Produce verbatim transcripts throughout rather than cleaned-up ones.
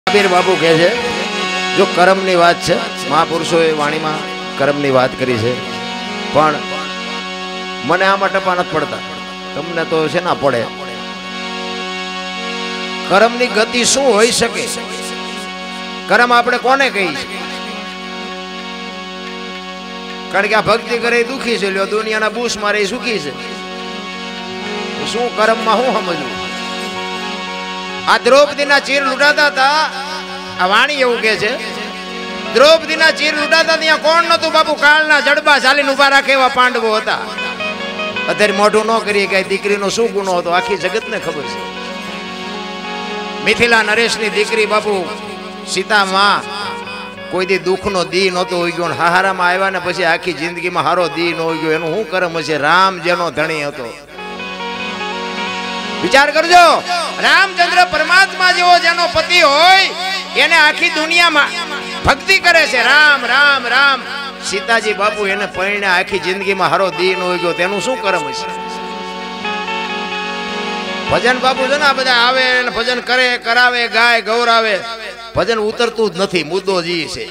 કબીર બાપુ કહે છે જો કર્મની વાત છે, મહાપુરુષોએ વાણીમાં કર્મની વાત કરી છે, પણ મને આમાં ટપા નથી પડતા, તમને તો છે ના પડે. કર્મની ગતિ શું હોઈ શકે? કર્મ આપણે કોને કહી? કારણ કે આ ભક્તિ કરે દુખી છે, લ્યો દુનિયાના બૂસ મારે સુખી છે. શું કર્મમાં શું સમજવું? આ દ્રૌપદીના ચીર લૂંટાતા હતા, આ વાણી એવું કે છે દ્રૌપદીના ચીર લૂંટાતા ત્યાં કોણ નતું બાપુ? કાળના જડબા ચાલીને ઉભા રાખે એવા પાંડવો હતા. અત્યારે મોઢું ન કરીએ કે દીકરીનો શું ગુનો હતો, આખી જગતને ખબર છે. મિથિલા નરેશની દીકરી બાપુ સીતા માં કોઈ દી દુઃખનો દી નહોતો હોઈ ગયો, હાહારામાં આવ્યા ને પછી આખી જિંદગીમાં હારો દી ન હોઈ ગયો. એનું શું કર્મ હશે? રામ જેનો ધણી હતો. વિચાર કરજો, રામચંદ્ર પરમાત્મા જેવો જેનો પતિ હોય એને આખી દુનિયામાં ભક્તિ કરે છે, રામ રામ રામ. સીતાજી બાપુ એને પરણે આખી જિંદગીમાં હારો દી ન હોય ગયો, તેનું શું કર્મ હશે? ભજન બાપુ છે ને આ બધા આવે ને ભજન કરે, કરાવે, ગાય, ગૌરાવે, ભજન ઉતરતું જ નથી. મુદ્દો જી છે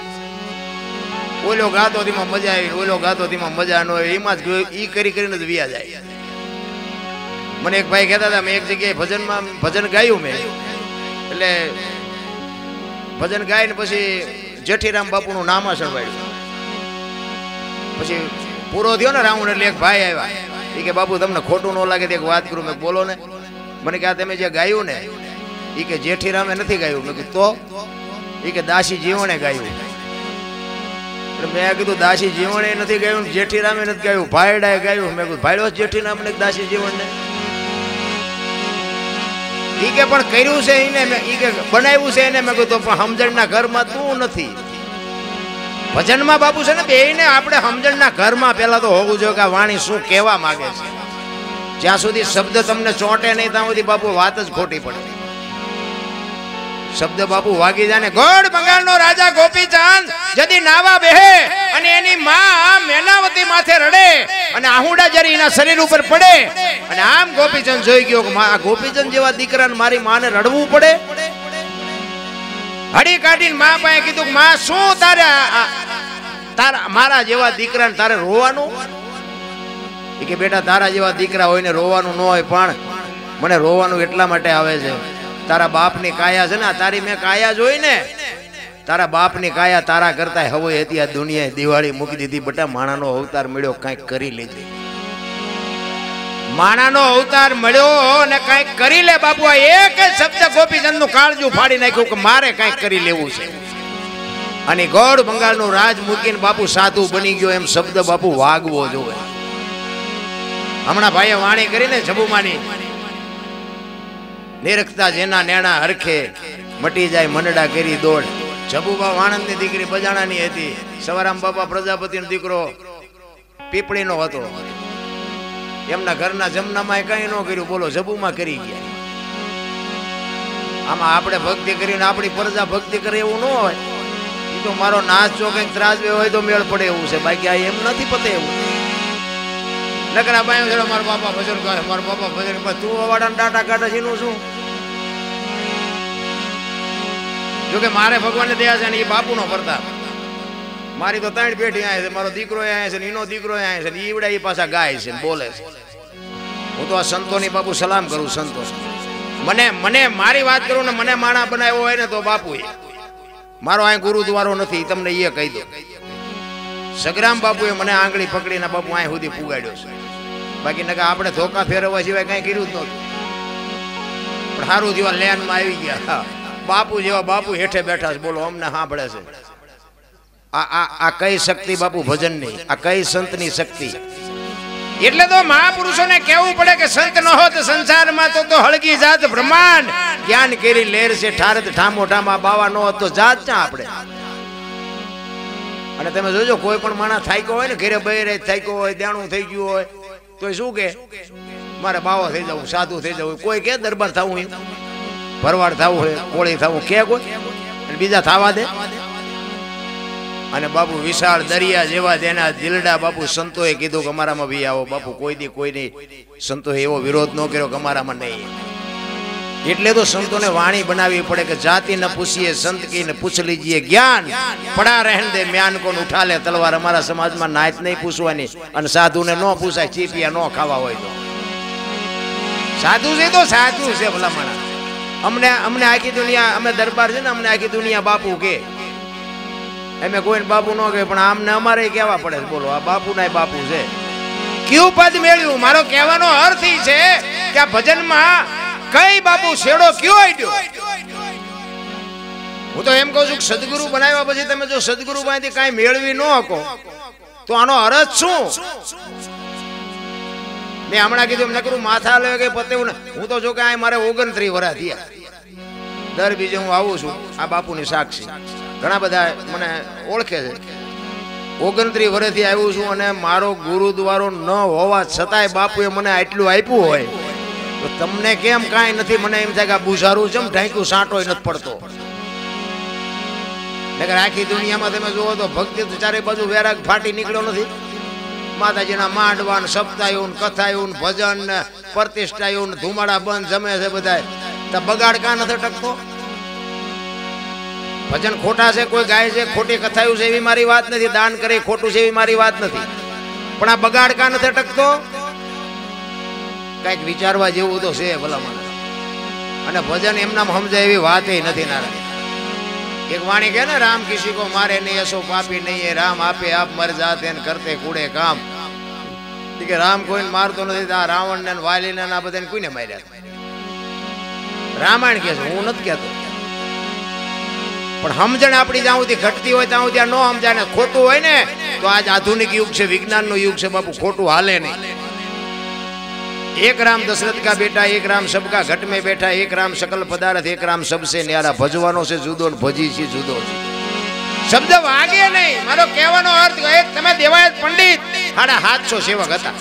ઓલો ગાતો તેમાં મજા આવી, ઓલો ગાતો તેમાં મજા ન હોય, એમાં જ ઈ કરી કરીને જ વિયા જાય. મને એક ભાઈ કહેતા હતા, મેં એક જગ્યાએ ભજનમાં ભજન ગાયું મેં, એટલે ભજન ગાઈને પછી જેઠીરામ બાપુનું નામાસણ વાળ્યું. પછી પૂરો થયો ને રાઉન્ડ એટલે એક ભાઈ આવ્યા, એ કે બાપુ તમને ખોટું ન લાગે તો એક વાત કરું. મેં બોલો ને. મને કે આ તમે જે ગાયું ને એ કે જેઠીરામે નથી ગાયું. મેં કીધું તો? એ કે દાસી જીવણે ગાયું. એટલે મેં કીધું દાસી જીવણે નથી ગાયું, જેઠીરામે નથી ગાયું, ભાઈડાએ ગાયું. મેં કીધું ભાઈડો જેઠીરામ ને દાસી જીવણને? ઈ કે પણ કર્યું છે એને, ઈ કે બનાવ્યું છે એને. મેં કીધું પણ સમજણના ઘરમાં તું નથી. ભજનમાં બાપુ છે ને બેયને આપણે સમજણના ઘરમાં પહેલા તો હોવું જોઈએ કે આ વાણી શું કહેવા માંગે છે. જ્યાં સુધી શબ્દ તમને ચોંટે નહીં ત્યાં સુધી બાપુ વાત જ ખોટી પડે. શબ્દ બાપુ વાગી જાય ને, ગોળ બંગાળનો રાજા ગોપીચંદ જદી નાવા બેહે અને એની માં મેનાવતી માથે રડે અને આહુડા જરી એના શરીર ઉપર પડે અને આમ ગોપીચંદ જોઈ ગયો કે આ ગોપીચંદ જેવા દીકરાને મારી માને રડવું પડે. હડી કાઢીને મા પાસે કીધું કે માં શું તારે તારા મારા જેવા દીકરાને તારે રોવાનું? એ કે બેટા તારા જેવા દીકરા હોય ને રોવાનું ન હોય, પણ મને રોવાનું એટલા માટે આવે છે, તારા બાપની કાયા છે ને, તારી મેં કાયા જોઈ ને, તારા બાપની કાયા તારા કરતા હવે હતી. આ દુનિયાએ દિવાળી મૂકી દીધી. બટા માણાનો અવતાર મળ્યો, કાંઈક કરી લેજે. માણાનો અવતાર મળ્યો ને કાંઈક કરી લે બાપુ. આ એક જ શબ્દ ગોપીચંદ નું કાળજું ફાડી નાખ્યું કે મારે કાંઈક કરી લેવું છે. અને ગોળ બંગાળનું રાજ મૂકીને બાપુ સાધુ બની ગયો, એમ શબ્દ બાપુ વાગવો જોવે. હમણાં ભાઈએ વાણી કરીને જબુમાની નિરખતા જેના નેણા હરખે મટી જાય મનડા કરી દોડ. જબુબા વાણંદની દીકરી બજાણાની હતી. સવારામ બાપા પ્રજાપતિનો દીકરો પીપળીનો હતો. એમના ઘરના જમનામાં કઈ ન કર્યું, બોલો જબુમાં કરી ગયા. આમાં આપણે ભક્તિ કરીને આપણી પ્રજા ભક્તિ કરે એવું ન હોય. એ તો મારો નાચ જો કઈક ત્રાજવે હોય તો મેળ પડે એવું છે, બાકી આ એમ નથી પતે એવું. નકરા બાયો છે મારા બાપા ભજન કરે, મારા બાપા ભજન કરે, તું અવાડાને ડાટા કાઢે છે એનું શું? જોકે મારે ભગવાનને દયા છે ને એ બાપુનો પ્રતાપ. મારી તો ત્રણ પેઢી આવે છે, મારો દીકરો આવે છે ને એનો દીકરો આવે છે ને ઈવડા એ પાછા ગાય છે બોલે છે. હું તો આ સંતોની બાપુ સલામ કરું. સંતો મને મને મારી વાત કરું ને મને માણા બનાવ્યો હોય ને તો બાપુ મારો અહીં ગુરુદ્વારો નથી, તમને એ કહી દો. સગ્રામ બાપુએ મને આંગળી પકડીને બાપુ અહીં સુધી પુગાડ્યો છે, બાકી નકા આપણે ધોકા ફેરવવા સિવાય કઈ કર્યું જ નહોતું. પણ સારું જેવા લેનમાં આવી ગયા બાપુ જેવા બાપુ હેઠે બેઠા છે, બોલો અમને સાંભળે છે. આ આ આ કઈ શક્તિ બાપુ ભજન ની, આ કઈ સંતની શક્તિ. એટલે તો મહાપુરુષોને કહેવું પડે કે સંત ન હોત સંસારમાં તો તો હળગી જાત બ્રહ્માંડ. જ્ઞાન કેરી લેર છે ઠારત ઠામો ઠામા બાવા ન હોત તો જાત ક્યાં આપણે. અને તમે જોજો કોઈ પણ માણસ થાક્યો હોય ને, ઘરે બહેરે થાક્યો હોય, દેણું થઈ ગયું હોય તો શું કે મારે બાવા થઈ જવું, સાધુ થઈ જવું. કોઈ કે દરબાર થવું, ભરવાડ થવું હોય, કોળી થવું કે કોઈ બીજા થવા દે. અને બાપુ વિશાળ દરિયા જેવા તેના દિલડા બાપુ સંતોએ કીધું કે અમારામાં બી આવો. બાપુ કોઈ દી કોઈ નહીં સંતોએ એવો વિરોધ ન કર્યો કે અમારામાં નહીં. એટલે તો સંતોને વાણી બનાવવી પડે કે જાતિ ન પૂછીએ સંત કી ને પૂછ લીજીએ જ્ઞાન પડા રહેન દે म्यान કોન ઉઠા લે તલવાર। અમારા સમાજમાં નાચ નહીં પૂછવાની અને સાધુને ન પૂછાય, ચીપિયા ન ખાવા હોય તો। સાધુ છે તો સાધુ છે ભલામણા। અમને અમને આખી દુનિયા, અમે દરબાર છે ને, અમને આખી દુનિયા બાપુ કે, અમે કોઈને બાપુ ન કહે, પણ આમને અમારે કહેવા પડે। બોલો, આ બાપુ ના બાપુ છે। કયું પદ મેળ્યું? મારો કહેવાનો અર્થ એ છે કે આ ભજનમાં કઈ બાપુ છેડો કયો આડ્યો? હું તો એમ કહું છું કે સદગુરુ બનાવ્યા પછી તમે જો સદગુરુ પાસેથી કાંઈ મેળવી ન શકો તો આનો અર્થ શું? મેં હમણાં કીધું એમ નકરું માથા લે કે પતે હું હું તો જો કે આ મારે ઓગણત્રીસ વર્ષ થયા, દર બીજે હું આવું છું આ બાપુની સાક્ષી, ઘણા બધા મને ઓળખે છે। ઓગણત્રીસ વર્ષથી આવ્યું છું અને મારો ગુરુદ્વારો ન હોવા છતાંય બાપુએ મને આટલું આપ્યું હોય તો તમને કેમ કાંઈ નથી? મને એમ થાય કે આ બુઝારું છે, ઢાંક્યું સાંટોય નથી પડતો। નકર આખી દુનિયામાં તમે જુઓ તો ભક્તિ તો ચારે બાજુ વૈરાગ ફાટી નીકળ્યો નથી। માતાજીના માંડવાન સપ્તાહયું કથાયું ભજન ને પ્રતિષ્ઠાયું ધુમાડા બંધ જમે છે બધા, તો બગાડ કાં નથી ટકતો? ભજન ખોટા છે, કોઈ ગાય છે, ખોટી કથાયું છે એવી મારી વાત નથી, દાન કરે ખોટું છે એવી મારી વાત નથી, પણ આ બગાડ કાં નથી ટકતો? કઈક વિચારવા જેવું તો છે ભલામણ। અને ભજન એમનામ સમજાય એવી વાત નથી નારાયણ। એક વાણી કહે ને, રામ કિસી કો મારે નહીં એસો પાપી નહીં, રામ આપે આપ મર જાતે કરતે કુડે કામ। કે રામ કોઈને મારતો નથી, આ રાવણ ને વાલી ને આ બધાને કોઈને માર્યા? રામાયણ કે છે, હું નથી કહેતો। પણ સમજણ આપણી જ્યાં સુધી ઘટતી હોય ત્યાં સુધી ન સમજાય ને ખોટું હોય ને તો આજ આધુનિક યુગ છે, વિજ્ઞાન નો યુગ છે બાપુ, ખોટું હાલે નહીં। एक राम दशरथ का बेटा, एक राम सबका घट में बैठा, एक राम सकल पदार्थ, एक राम सबसे न्यारा। भजवानो से जुदो भजी सी जुदो शब्द वागे नहीं। मारो कहेवानो अर्थ एक तमे देवायत पंडित साढ़ा सात सौ सेवक हता,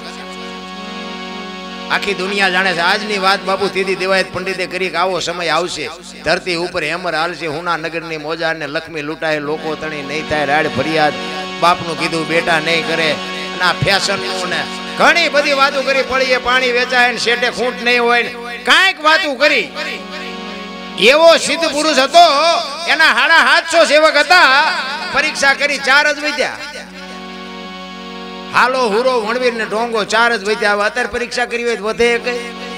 आखी दुनिया जाने से। आजनी बात बापू तीदी देवायत पंडिते करी के आवो समय आवशे, धरती ऊपर हेमर हालशे, हुना नगर नी मोजा ने लक्ष्मी लूटाए, लोको तणी नहीं थाय राड फरियाद। बापनु कीधुं बेटा नहीं करे, ना फैशन नु ने घणी बधी वातो करी, पड़ीए पाणी वेचाय ने शेटे खूंट नहीं होय, कांईक वातो करी। एवो सिद्ध पुरुष हतो, एना साढ़ा सात सौ सेवक हता। परीक्षा करी चार ज विद्या, हालो हुरो वणवीर ने ढोंगो चार ज विद्या। अत्यारे परीक्षा करी होय वधे के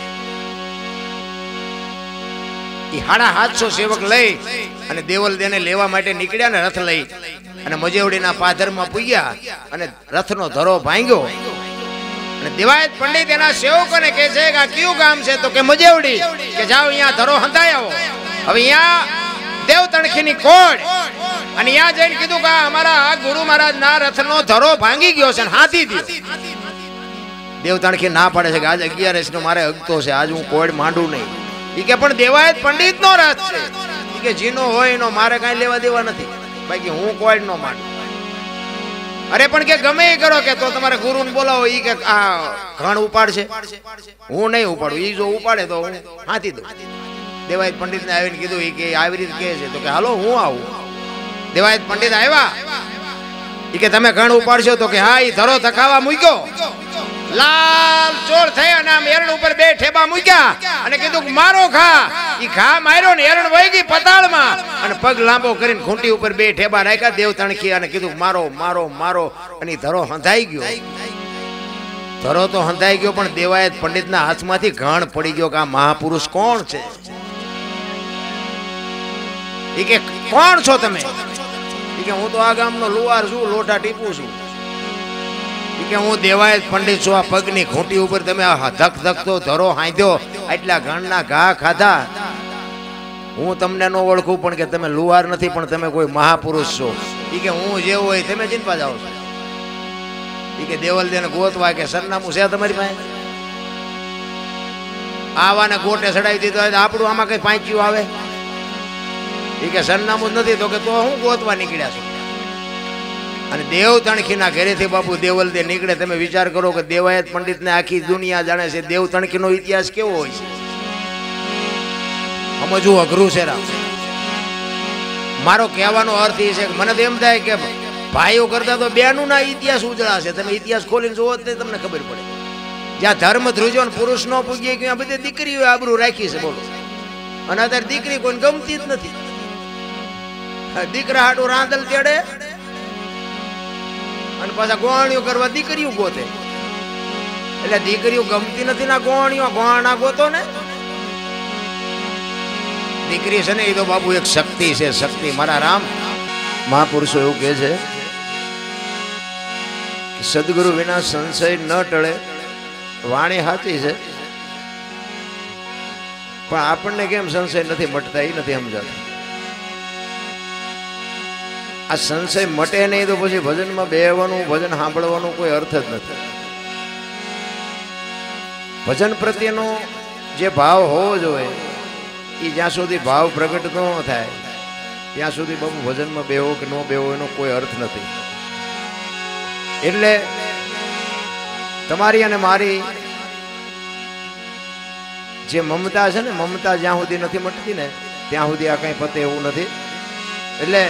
साढ़ा सात सौ सेवक लई अने देवल देने लेवा माटे निकळ्या ने रथ लई अने मजेवडीना पादरमा पूज्या अने रथनो धरो भांग्यो। देवायत पंडित एना सेवकोने कहे छे के आ क्यों गाम छे? तो के मजेवडी। के जाओ यहाँ धरो हंताई आवो। हवे यहाँ देव तणखीनी कोड अने यहाँ जईने कीधुं के अमारा गुरु महाराज ना रथनो धरो भांगी गयो छे, हाथी दियो। देव तणखी ना पाडे छे के आज अगियारस नो मारे अगतो छे, आज हूँ कोड मांडू नहीं। ई के पण देवायत पंडित नो रथ छे, ई के जीनो होय एनो मारे काई लेवा देवा नथी, बाकी हूँ कोड नो मांडू। अरे पण के गमे करो के तो तुम्हारे गुरु ने बोलावो, ई के आ घण उपाड़शे, हूँ नहीं उपाड़ू, ई जो उपाड़े तो हूँ हाथी दो। देवायत पंडित ने आवीने कीधुं, ई के આવી રીતે કહે છે, તો કે હાલો હું આવું। દેવાયત પંડિત આવ્યા, ई के તમે ઘણ ઉપાડશો? તો કે હા। ई ધરો ધકાવા મૂક્યો, લાલ ચોર થઈ અને આમ એરણ ઉપર બે ઠેબા મૂક્યા અને કીધું કે મારો ઘા। ई ઘા માર્યો ને એરણ વહી ગઈ પતાળમાં અને પગ લાંબો કરીને ખૂંટી ઉપર બે ઠેબા રાખ્યા દેવ તણખી અને કીધું મારો મારો મારો અને ધરો હંધાઈ ગયો। ધરો તો હંધાઈ ગયો પણ દેવાયત પંડિતના હાથમાંથી ઘણ પડી ગયો કે આ મહાપુરુષ કોણ છે? ई के કોણ છો તમે? ई के હું તો આ ગામનો લુવાર છું, લોટા ટીપું છું। ई के હું દેવાયત પંડિત છું। આ પગની ખૂંટી ઉપર તમે આ ધક ધક તો ધરો હાંધ્યો, આટલા ઘણના ઘા ખાધા। હું તમને ન ઓળખું પણ કે તમે લુવાર નથી, પણ તમે કોઈ મહાપુરુષ છો। ई के હું જેવો હોય તમે ચિંતા જાઓ છો। ई के દેવલ દેને ગોતવા કે સરનામું છે તમારી પાસે? આવાને ગોટે ચડાવી દીધો હોય તો આપણું આમાં કઈ પાંચ્યું આવે? ई के सरनामું જ નથી, તો કે તો હું ગોતવા નીકળ્યા છું। અને દેવ તણખીના ઘરેથી બાપુ દેવલ દે નીકળે। તમે વિચાર કરો કે દેવાયત પંડિતને આખી દુનિયા જાણે છે, દેવ તણખીનો ઇતિહાસ કેવો હોય છે સમજવું અઘરું છે રામ। મારો કહેવાનો અર્થ એ છે કે મને તો એમ થાય કે ભાઈઓ કરતા તો બેનું ના ઇતિહાસ ઉજળા છે। તમે ઇતિહાસ ખોલીને જોવો તો તમને ખબર પડે। જ્યાં ધર્મ ધ્રુજો પુરુષ નો પૂજ્ય કે બધી દીકરીઓ આબરૂ રાખી છે, બોલો અને અત્યારે દીકરી કોઈને ગમતી જ નથી. દીકરા હાટું રાંદલ તેડે અને પાછા ગોવાણીઓ કરવા દીકરીઓ ગોતે. એટલે દીકરીઓ ગમતી નથી ના ગોવાણીઓ ગોવાણા ગોતો ને. દીકરી છે ને એ તો બાબુ એક શક્તિ છે, શક્તિ. મારા રામ મહાપુરુષો એવું કહે છે કે સદગુરુ વિના સંશય ન ટળે. વાણી સાચી છે, પણ આપણને કેમ સંશય નથી મટતા એ નથી સમજાતું. આ સંશય મટે નહીં તો પછી ભજનમાં બેહવાનું, ભજન સાંભળવાનું કોઈ અર્થ જ નથી. ભજન પ્રત્યેનો જે ભાવ હોવો જોઈએ એ જ્યાં સુધી ભાવ પ્રગટ ન થાય ત્યાં સુધી બાબુ ભજનમાં બેહો કે ન બેહો એનો કોઈ અર્થ નથી. એટલે તમારી અને મારી જે મમતા છે ને, મમતા જ્યાં સુધી નથી મટતી ને ત્યાં સુધી આ કઈ પતે એવું નથી. એટલે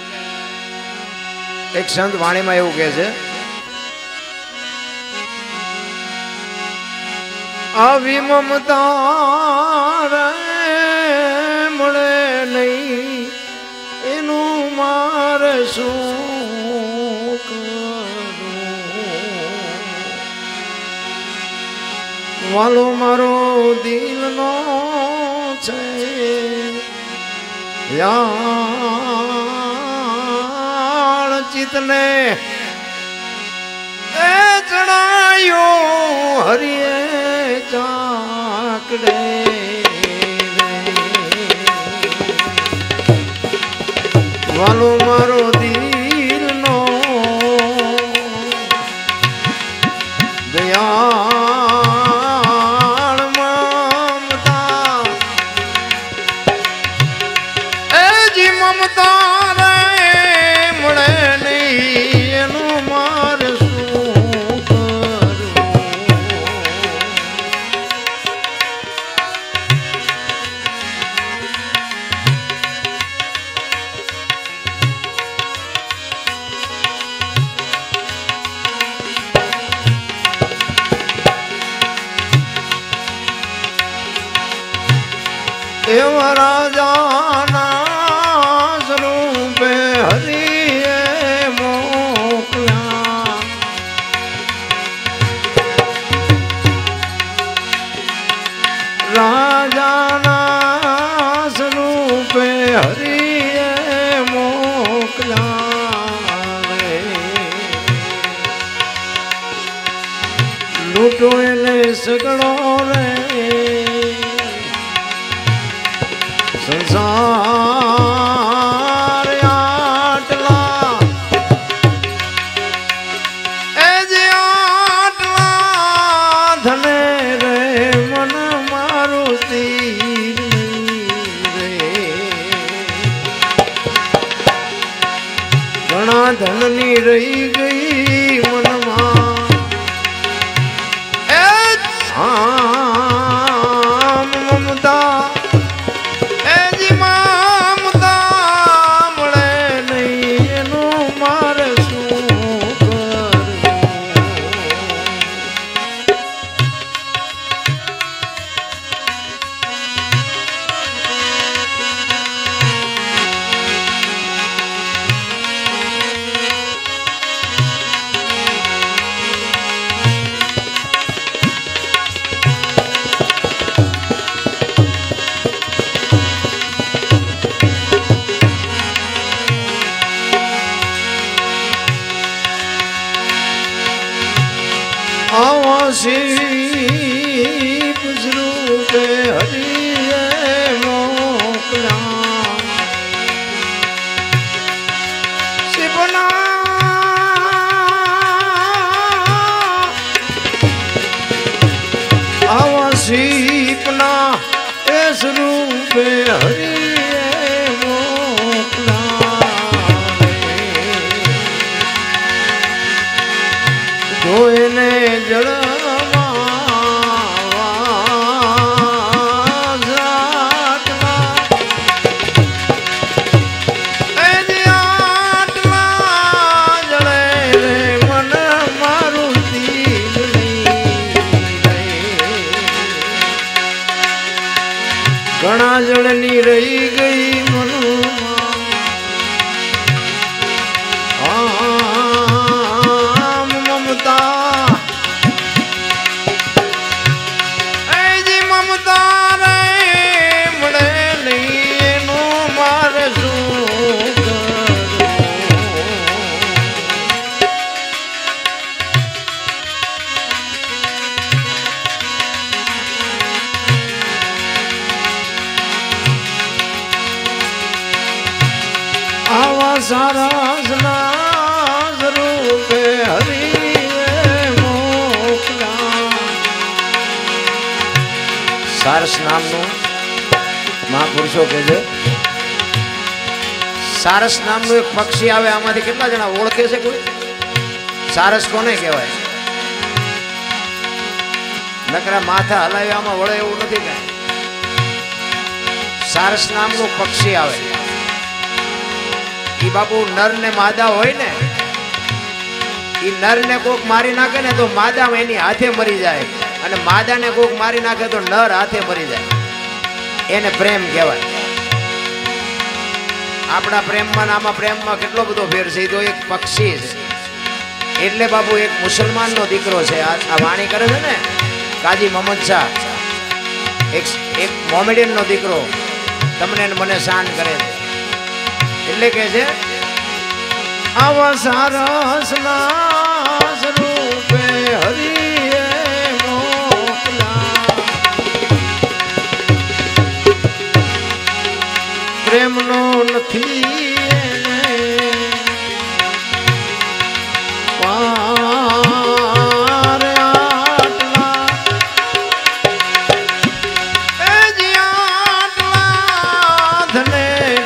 એક સંત વાણીમાં એવું કહે છે, આવી મમતા રે મળે નહીં એનું મારે શું કરું. વાલો મારો દિલનો છે યાર ચિતને એ ચડાયો હરિએ ચાકડે. વાલો મારો દિલનો દયાળ મમતા એ જી મમતા રે મળે નહીં એનું મારે એવા રાજાના સ્વરૂપે હરિએ મોકલ્યા. રાજાના સ્વરૂપે હરિએ મોકલ્યા. લૂંટો એને સગડો રે સંસાર આટલા એ જે આટલા ધને રે મન મારું તીર રે. ઘણા ધનની રહી ગઈ મનમાં એ આમ મમતા આવાસી પુજરૂપે હરિએ મોકલ્યા. શિવના આવાસીપના એ સ્વરૂપે હરિએ મોકલ્યા. જોઈને જળમાં રહી ગઈ મનમાં આમ મમતા એજી મમતા રે મળે નહીં એનું મારે શું આવા સારા સ્વરૂપે હરિએ મોકલા સારસ નામનું મહાપુરુષો કે છે સારસ નામનું એક પક્ષી આવે આમાંથી કેટલા જણા ઓળખે છે કોઈ સારસ કોને કહેવાય નકરા માથા હલાવ્યામાં વળે એવું નથી કઈ સારસ નામનું પક્ષી આવે ઈ બાપુ નર ને માદા હોય ને ઈ નર ને કોક મારી નાખે ને તો માદા એની હાથે મરી જાય અને માદા ને કોક મારી નાખે તો નર હાથે મરી જાય એને પ્રેમ કહેવાય આપણા પ્રેમમાં ને આમાં પ્રેમમાં કેટલો બધો ફેર છે તો એક પક્ષી છે એટલે બાપુ એક મુસલમાન નો દીકરો છે આ વાણી કરે છે ને કાજી મોહમ્મદ શાહ એક એક મોમેડિયન નો દીકરો તમને મને શાન કરે છે એટલે કે છે આવા સારસ ના સ્વરૂપે હરિએ મોકલા પ્રેમનો નથી પાર આટલા એ જી આટલા ધને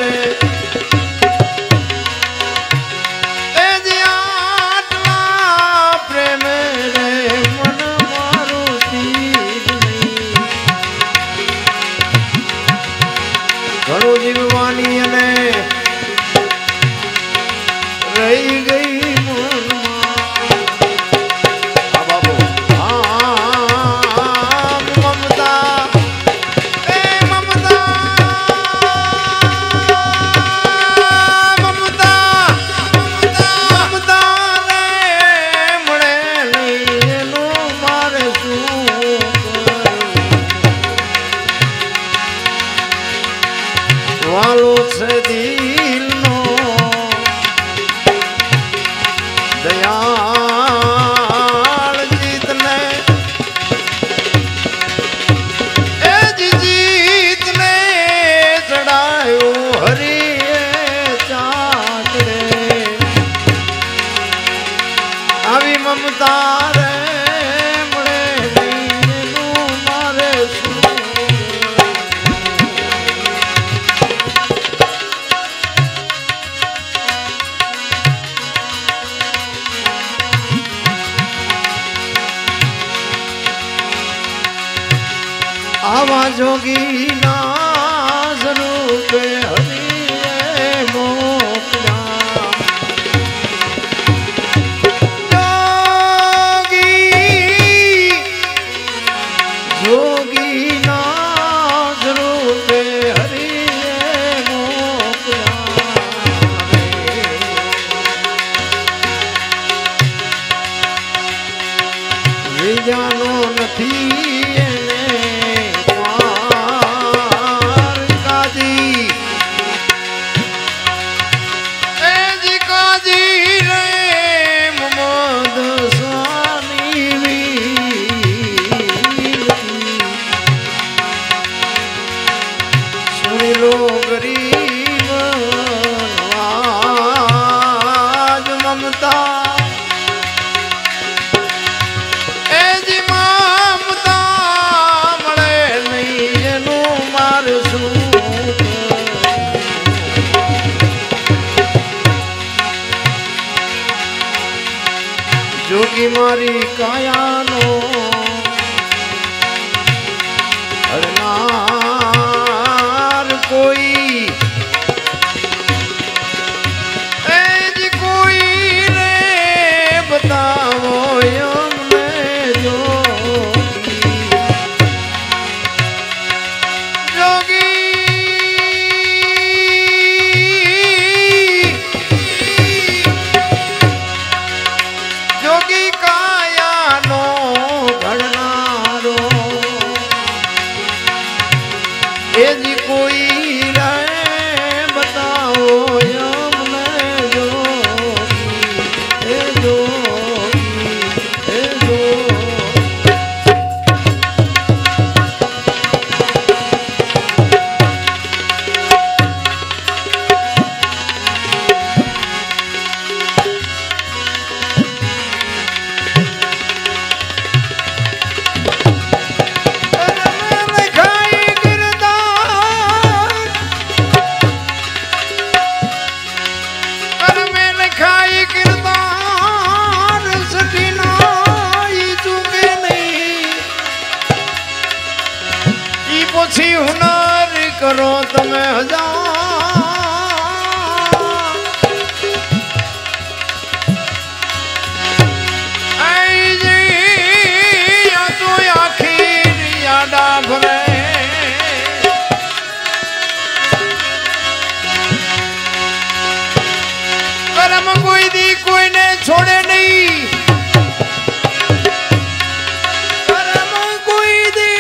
ઘણું જીવવાની અને રહી ગઈ મનમાં આ બાબુ આ મમતા એ મમતા મમતા મમતા રે મળે નહીં એનું મારે શું વાલો છે દિલનો દયાળ જીતને એ જીતને ચડાયો હરિએ ચાંદડે આવી મમતા રે મળે નહીં એનું મારે શું આવા જોગી ના સ્વરૂપે હરિએ મોકલા જોગી જોગી ના સ્વરૂપે હરિએ મોકલા વિજાનો નથી જોગી મારી કાયાનો હરનાર કોઈ એ જ કોઈ રે બતાવો અમને જોગી જોગી कोई दी कोई ने छोड़े नहीं कर्म कोई दी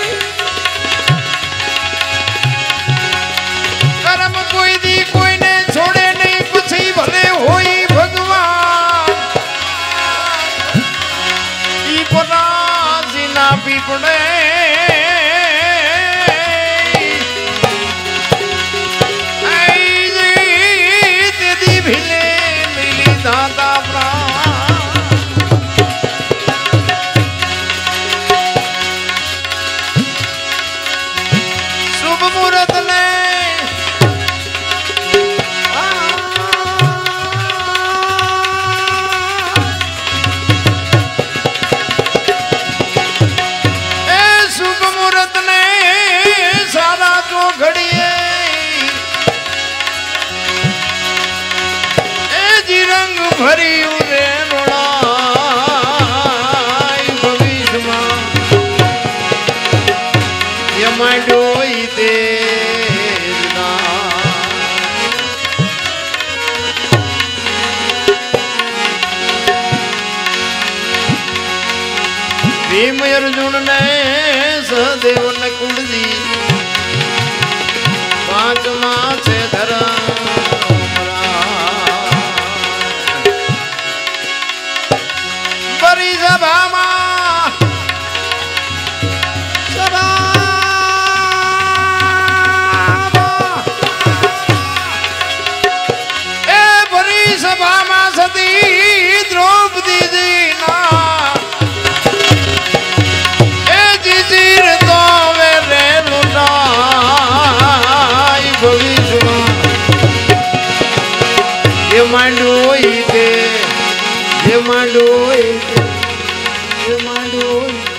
कर्म कोई दी कोई ने छोड़े नहीं पछी भले होई भगवान ई पराजी ना पीपड़े शुभ मुहूर्त ने ए शुभ मुहूर्त ने सारा को घड़िए ए जी रंग भरी उरे रोड़ाई भविष्य में यमाडो भीम अर्जुन ने सहदेव ने कुंडली पांच मास धरा बड़ी सभा सभा ए बड़ी सभा में सती द्रौपदी जी ना ये मांडोई दे ये मांडोई ये मांडोई